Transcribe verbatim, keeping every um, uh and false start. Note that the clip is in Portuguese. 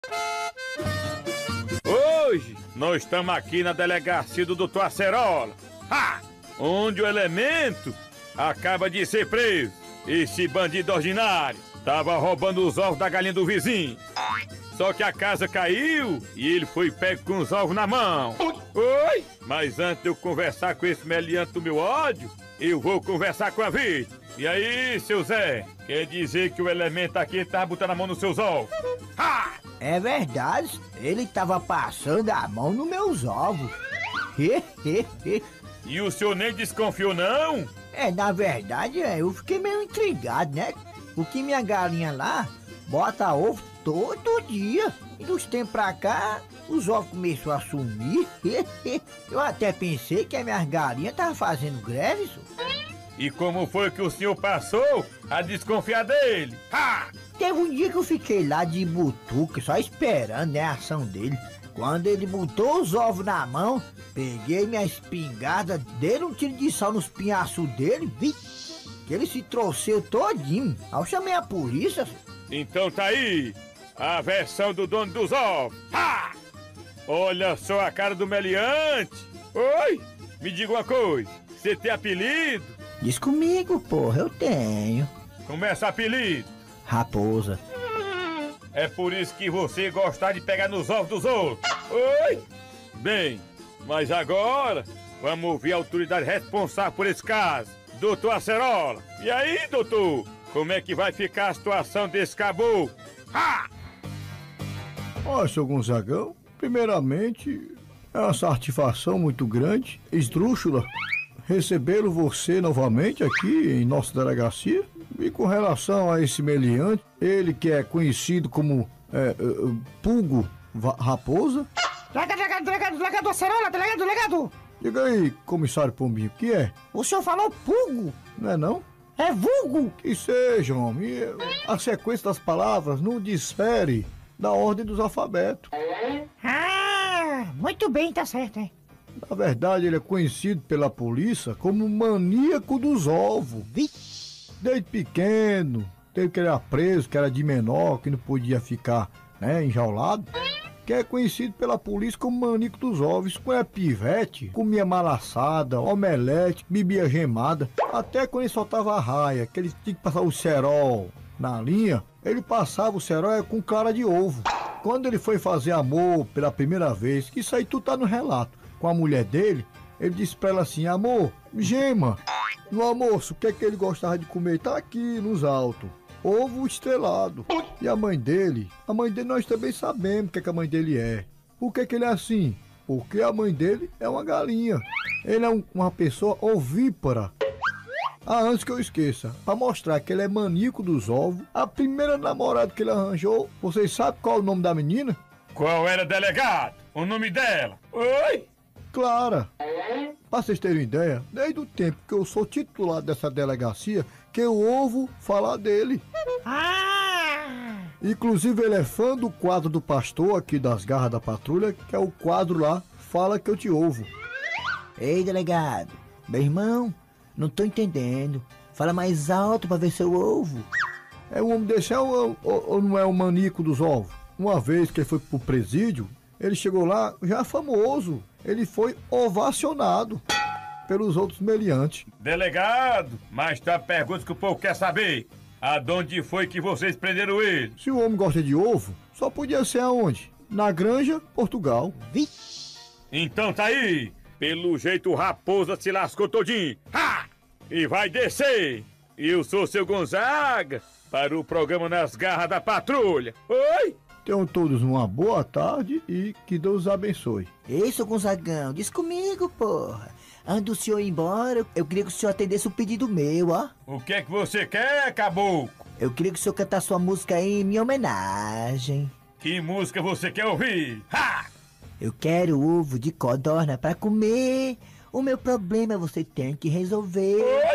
Hoje nós estamos aqui na delegacia do doutor Acerola, ha! Onde o elemento acaba de ser preso. Esse bandido ordinário tava roubando os ovos da galinha do vizinho. Só que a casa caiu e ele foi pego com os ovos na mão. Oi? Mas antes de eu conversar com esse meliante do meu ódio, eu vou conversar com a vítima. E aí, seu Zé, quer dizer que o elemento aqui tá botando a mão nos seus ovos? Ha! É verdade, ele tava passando a mão nos meus ovos. E o senhor nem desconfiou, não? É, na verdade, é, eu fiquei meio intrigado, né? Porque minha galinha lá bota ovo todo dia. E dos tempos pra cá, os ovos começaram a sumir. Eu até pensei que as minhas galinhas estavam fazendo greve, isso. E como foi que o senhor passou a desconfiar dele? Ha! Teve um dia que eu fiquei lá de butuca, só esperando, né, a ação dele. Quando ele botou os ovos na mão, peguei minha espingarda, dei um tiro de sal nos pinhaços dele, vi que ele se trouxeu todinho. Aí eu chamei a polícia. Então tá aí a versão do dono dos ovos. Ha! Olha só a cara do meliante. Oi, me diga uma coisa, você tem apelido? Diz comigo, porra, eu tenho. Como é esse apelido? Raposa. É por isso que você gosta de pegar nos ovos dos outros. Oi? Bem, mas agora vamos ouvir a autoridade responsável por esse caso, doutor Acerola. E aí, doutor, como é que vai ficar a situação desse caboclo? Ha! Ó, seu Gonzagão, primeiramente, é uma satisfação muito grande, esdrúxula, recebê-lo você novamente aqui em nossa delegacia. E com relação a esse meliante, ele que é conhecido como é, é, Pugo Raposa. Delegado, delegado, delegado, delegado Acerola, delegado, delegado! Diga aí, comissário Pombinho, o que é? O senhor falou Pugo? Não é não? É vulgo! Que seja, homem. A sequência das palavras não difere da ordem dos alfabetos. Ah, muito bem, tá certo, hein? Na verdade, ele é conhecido pela polícia como maníaco dos ovos. Desde pequeno, teve que ele era preso, que era de menor, que não podia ficar, né, enjaulado. Que é conhecido pela polícia como maníaco dos ovos. Quando é pivete, comia malaçada, omelete, bebia gemada. Até quando ele soltava a raia, que ele tinha que passar o cerol na linha, ele passava o cerol com clara de ovo. Quando ele foi fazer amor pela primeira vez, que isso aí tudo tá no relato, com a mulher dele, ele disse pra ela assim: amor, gema. No almoço, o que é que ele gostava de comer? Tá aqui nos altos. Ovo estrelado. E a mãe dele? A mãe dele nós também sabemos o que, é que a mãe dele é. Por que, que ele é assim? Porque a mãe dele é uma galinha. Ele é um, uma pessoa ovípara. Ah, antes que eu esqueça, pra mostrar que ele é maníaco dos ovos, a primeira namorada que ele arranjou, vocês sabem qual é o nome da menina? Qual era, delegado? O nome dela? Oi? Clara. Pra vocês terem ideia, desde o tempo que eu sou titular dessa delegacia, que eu ouvo falar dele. Ah! Inclusive ele é fã do quadro do pastor aqui das Garras da Patrulha, que é o quadro lá, Fala Que Eu Te Ouvo. Ei, delegado, meu irmão, não tô entendendo. Fala mais alto pra ver se eu ouvo. É um homem desse, é um, ou, ou não é o maníaco dos ovos? Uma vez que ele foi pro presídio, ele chegou lá já famoso. Ele foi ovacionado pelos outros meliantes. Delegado, mas tá a pergunta que o povo quer saber. Aonde foi que vocês prenderam ele? Se o homem gosta de ovo, só podia ser aonde? Na Granja, Portugal. Então tá aí. Pelo jeito o Raposa se lascou todinho. Ha! E vai descer. Eu sou seu Gonzaga para o programa Nas Garras da Patrulha. Oi? Tenham todos uma boa tarde e que Deus os abençoe. Ei, seu Gonzagão, diz comigo, porra. Antes do senhor ir embora, eu queria que o senhor atendesse o pedido meu, ó. O que é que você quer, caboclo? Eu queria que o senhor cantasse sua música aí em minha homenagem. Que música você quer ouvir? Ha! Eu quero ovo de codorna pra comer. O meu problema você tem que resolver.